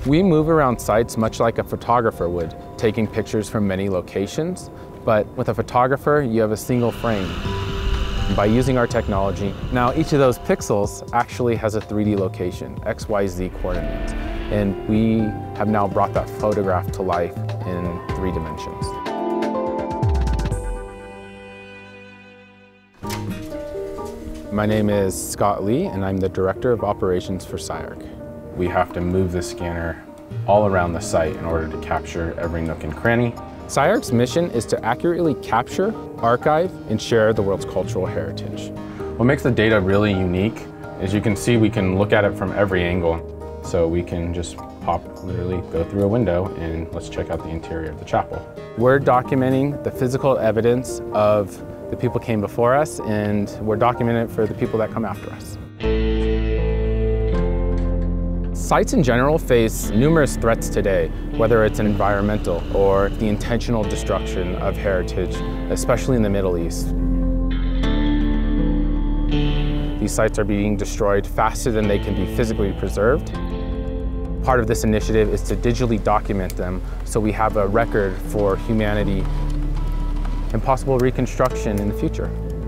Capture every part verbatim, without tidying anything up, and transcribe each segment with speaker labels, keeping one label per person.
Speaker 1: We move around sites much like a photographer would, taking pictures from many locations, but with a photographer, you have a single frame. By using our technology, now each of those pixels actually has a three D location, X Y Z coordinates, and we have now brought that photograph to life in three dimensions. My name is Scott Lee, and I'm the Director of Operations for CyArk. We have to move the scanner all around the site in order to capture every nook and cranny. CyArk's mission is to accurately capture, archive, and share the world's cultural heritage. What makes the data really unique is you can see we can look at it from every angle. So we can just pop, literally go through a window and let's check out the interior of the chapel. We're documenting the physical evidence of the people came before us, and we're documenting it for the people that come after us. Sites in general face numerous threats today, whether it's environmental or the intentional destruction of heritage, especially in the Middle East. These sites are being destroyed faster than they can be physically preserved. Part of this initiative is to digitally document them so we have a record for humanity and possible reconstruction in the future.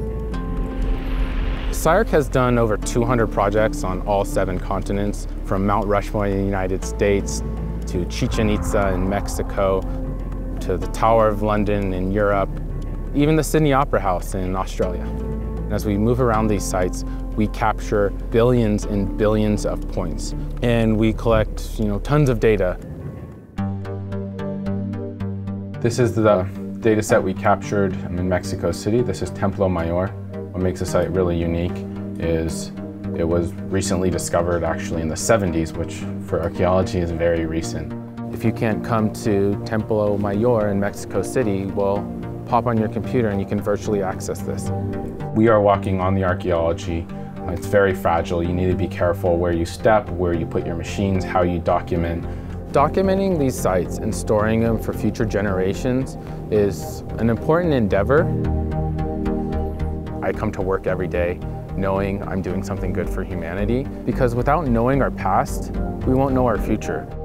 Speaker 1: CyArk has done over two hundred projects on all seven continents, from Mount Rushmore in the United States to Chichen Itza in Mexico to the Tower of London in Europe, even the Sydney Opera House in Australia. And as we move around these sites, we capture billions and billions of points, and we collect, you know, tons of data. This is the data set we captured in Mexico City. This is Templo Mayor. What makes the site really unique is it was recently discovered actually in the seventies, which for archaeology is very recent. If you can't come to Templo Mayor in Mexico City, well, pop on your computer and you can virtually access this. We are walking on the archaeology. It's very fragile. You need to be careful where you step, where you put your machines, how you document. Documenting these sites and storing them for future generations is an important endeavor. I come to work every day knowing I'm doing something good for humanity, because without knowing our past, we won't know our future.